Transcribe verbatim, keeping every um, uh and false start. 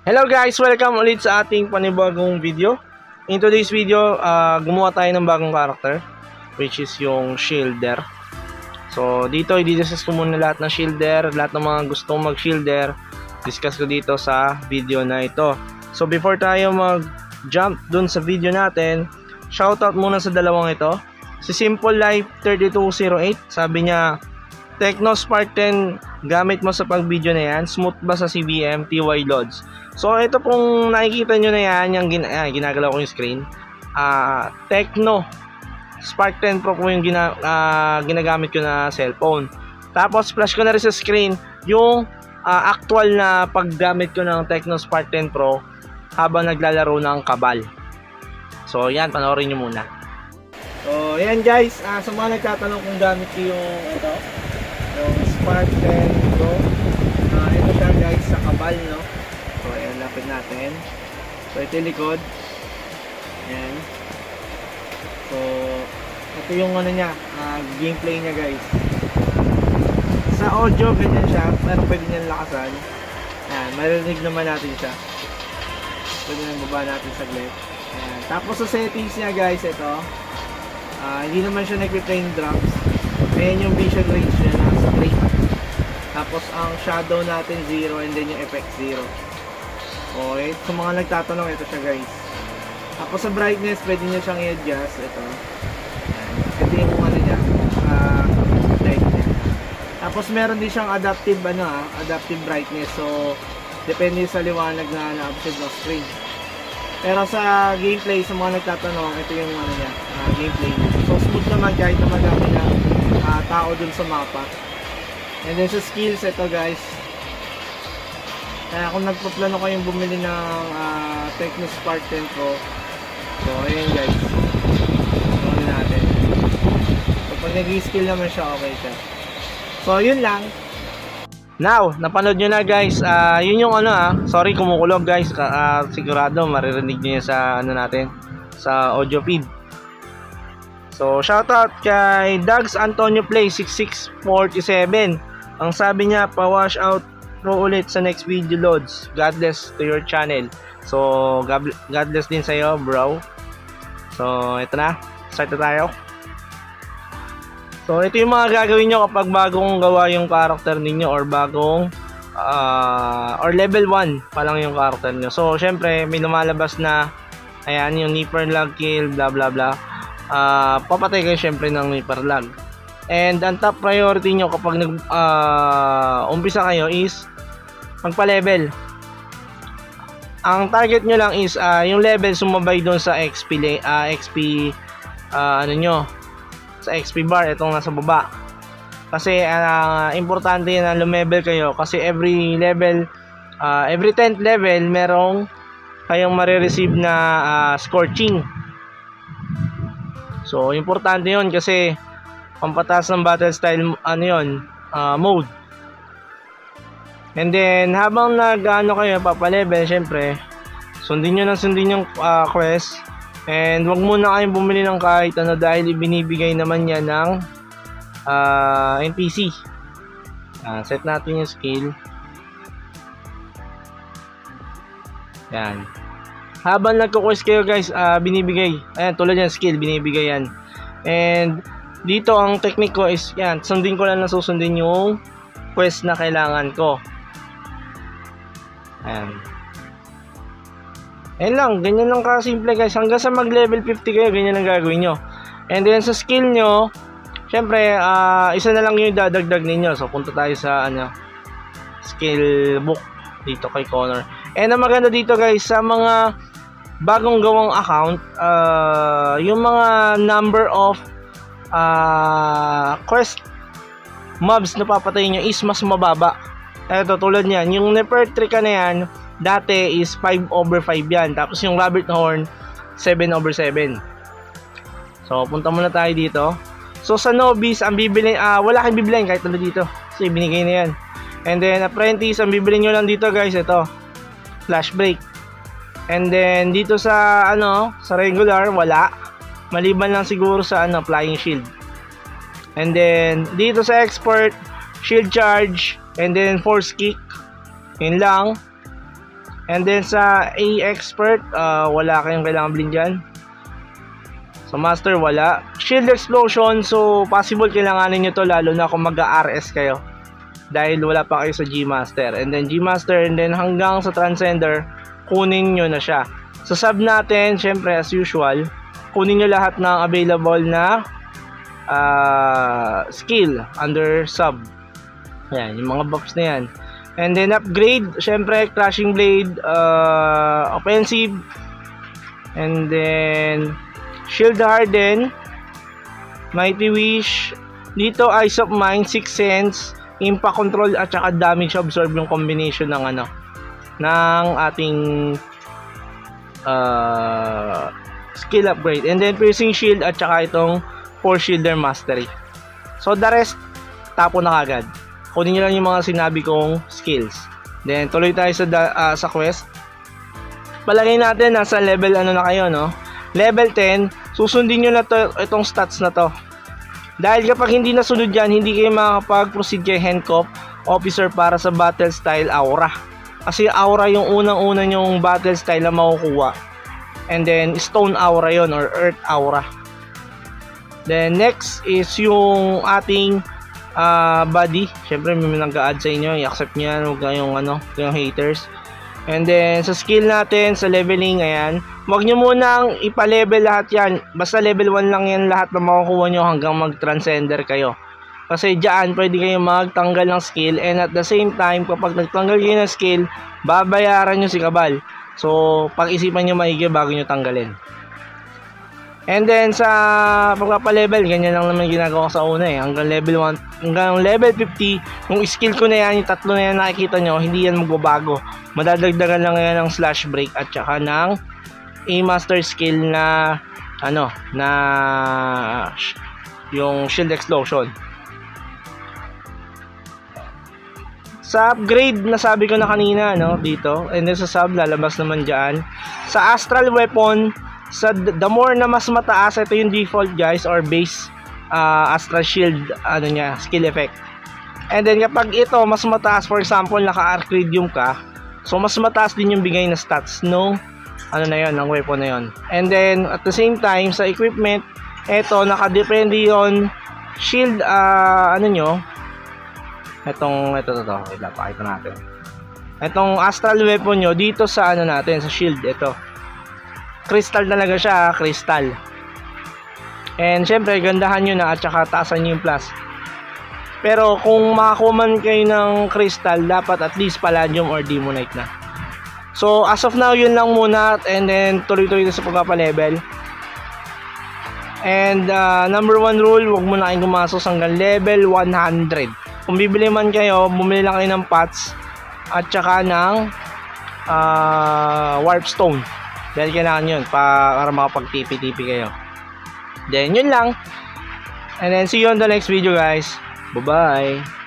Hello guys! Welcome ulit sa ating panibagong video. In today's video, uh, gumawa tayo ng bagong character, which is yung Shielder. So dito, i-discuss ko muna lahat ng Shielder, lahat ng mga gustong mag-Shielder, discuss ko dito sa video na ito. So before tayo mag-jump dun sa video natin, shoutout muna sa dalawang ito. Si Simple Life thirty-two oh eight, sabi niya, Tecno Spark ten gamit mo sa pag-video na yan, smooth ba sa C B M, T Y Lods? So ito pong nakikita nyo na yan, yung gin ah, ginagalaw ko yung screen, uh, Tecno Spark ten Pro po yung gina uh, ginagamit ko na cellphone. Tapos flash ko na rin sa screen yung uh, actual na paggamit ko ng Tecno Spark ten Pro habang naglalaro ng Kabal. So yan, panoorin nyo muna. So yan guys, uh, sa mga nagtatanong kung gamit ko yung ito, yung Spark ten Pro, uh, ito siya guys sa Kabal, no? So ayan, lapit natin. So ito yung likod. Ayan. So ito yung ano niya, uh, gameplay niya guys. Sa audio ganyan siya, pero pwede niyan lakasan. Ayan, marinig naman natin siya. Pwede nang baba natin saglit. Ayan. Tapos sa settings niya guys, ito uh, hindi naman siya nagpe-plane drops. Ayan yung vision range niya na straight. Tapos ang shadow natin zero, and then yung effect zero. Okay, sa mga nagtatanong, ito siya guys. Tapos sa brightness, pwede nyo siyang i-adjust. Ito. Ayan. Ito yung ano niya, uh, light niya. Tapos meron din siyang adaptive, ano ha, adaptive brightness. So depende sa liwanag na na-observe ng screen. Pero sa gameplay, sa mga nagtatanong, ito yung ano niya, uh, gameplay niya. So smooth naman kahit na magamit ng uh, tao dun sa mapa. And then sa skills, ito guys, kaya kung nagpaplano kayong bumili ng uh, Tecno Spark ten Pro, so ayun guys, so ano natin, so pag nag-skill naman siya, okay siya. So yun lang. Now, napanood nyo na guys, uh, yun yung ano ah, sorry kumukulog guys, uh, sigurado maririnig nyo yun sa ano natin, sa audio feed. So shoutout kay Dags Antonio Play six six four seven. Ang sabi niya, pa-wash out pro ulit sa next video loads. God bless to your channel. So God, God bless din sa'yo bro. So ito na, start na tayo. So ito yung mga gagawin nyo kapag bagong gawa yung character ninyo, or bagong uh, or level one pa lang yung character nyo. So syempre may lumalabas na, ayan, yung Nipper lag kill, bla bla bla. Uh, papatay kayo syempre ng Nipper lag. And ang top priority nyo kapag nag uh, umpisa kayo is magpa-level. Ang target nyo lang is uh, yung level sumabay doon sa X P uh, X P uh, ano nyo, sa X P bar, itong nasa baba. Kasi uh, importante yan na lumevel kayo, kasi every level, uh, every tenth level merong kayong marireceive na uh, scorching. So importante yun kasi pampataas ng battle style, ano yun, uh, mode. And then habang nag-ano kayo, papalevel, syempre sundin nyo ng sundin yung uh, quest. And wag muna kayong bumili ng kahit ano, dahil ibinibigay naman yan ng uh, N P C. uh, Set natin yung skill. Yan. Habang nagko-quest kayo guys, uh, binibigay, ayan, tulad yan, skill, binibigay yan. And dito ang technique ko is yan, sundin ko lang na susundin yung quest na kailangan ko. Ayan. Ayan lang, ganyan lang kasimple guys. Hanggang sa mag level fifty kayo, ganyan ang gagawin nyo. And then sa skill nyo, syempre uh, isa na lang yung dadagdag ninyo. So punta tayo sa ano, skill book dito kay Connor. And ang maganda dito guys, sa mga bagong gawang account, uh, yung mga number of uh, quest mobs na papatayin nyo is mas mababa. Ito tulad nyan, yung Nefertrika na yan dati is five over five yan, tapos yung Rabbit Horn seven over seven. So punta muna tayo dito. So sa novice, ang bibili, uh, wala kang bibiliin kahit tulad dito kasi binigay na yan. And then apprentice, ang bibili nyo lang dito guys, ito flash break. And then dito sa ano, sa regular wala, maliban lang siguro sa ano, flying shield. And then dito sa expert, shield charge, and then force kick. Yun lang. And then sa A Expert, uh, wala kayong kailangan bilhin dyan. Sa Master, wala. Shield Explosion, so possible kailanganin nyo to lalo na kung mag-R S kayo. Dahil wala pa kayo sa G Master. And then G Master, and then hanggang sa Transcender, kunin nyo na siya. Sa sub natin, syempre as usual, kunin nyo lahat ng available na uh, skill under sub. Ayan, yung mga buffs na yan. And then upgrade, syempre Crashing Blade, uh, Offensive, and then Shield Harden, Mighty Wish, dito Eyes of Mind, Sixth Sense, Impact Control at saka Damage Absorb yung combination ng ano ng ating uh, skill upgrade. And then Piercing Shield at saka itong Force Shielder Mastery. So the rest, tapo na kagad. Kunin nyo lang yung mga sinabi kong skills. Then, tuloy tayo sa, uh, sa quest. Palagay natin, nasa level ano na kayo, no? Level ten, susundin nyo na to, itong stats na to. Dahil kapag hindi nasunod yan, hindi kayo makakapag-proceed kay Handcuff Officer para sa Battle Style Aura. Kasi Aura yung unang-una yung Battle Style na makukuha. And then, Stone Aura yon or Earth Aura. Then, next is yung ating Uh, body, syempre may nag-a-add sa inyo, i-accept nyo yan, huwag kayong ano, yung haters. And then sa skill natin, sa leveling, ayan, huwag nyo munang ipa-level lahat yan, basta level one lang yan lahat na makukuha nyo hanggang mag-transcender kayo. Kasi dyan, pwede kayo magtanggal ng skill, and at the same time, kapag nagtanggal kayo ng skill, babayaran nyo si Kabal. So, pag-isipan nyo maigi bago nyo tanggalin. And then sa pagpapa-level, ganyan lang naman ginagawa ko sa una eh. Hanggang level one, hanggang level fifty, yung skill ko na yan, yung tatlo na yan nakikita nyo, hindi yan magbabago. Madadagdagan lang yan ng slash break at saka ng A-master skill na ano, na yung shield explosion. Sa upgrade, nasabi ko na kanina, no, dito. And then sa sub, lalabas naman dyan. Sa astral weapon, sa the more na mas mataas, ito yung default guys or base uh, astral shield ano niya, skill effect. And then kapag ito mas mataas, for example naka-arcridium ka, so mas mataas din yung bigay na stats no ano na yon, ng weapon na yon. And then at the same time sa equipment, ito nakadepende yon shield uh, ano nyo, itong ito to to, ito pakita natin. Itong astral weapon nyo dito sa ano natin, sa shield, ito crystal talaga siya, crystal. And syempre gandahan nyo na at saka taasan nyo yung plus. Pero kung makakuha man kayo ng crystal, dapat at least palladium or demonite na. So as of now yun lang muna, and then tuloy-tuloy na sa pagpapa-level. And uh, number one rule, wag mo na kayong gumasos hanggang level one hundred. Kung bibili man kayo, bumili lang kayo ng pots at saka ng uh, warp stone. Dahil kailangan yun pa, para makapag-tipi-tipi kayo. Then yun lang. And then see you on the next video guys. Bye bye.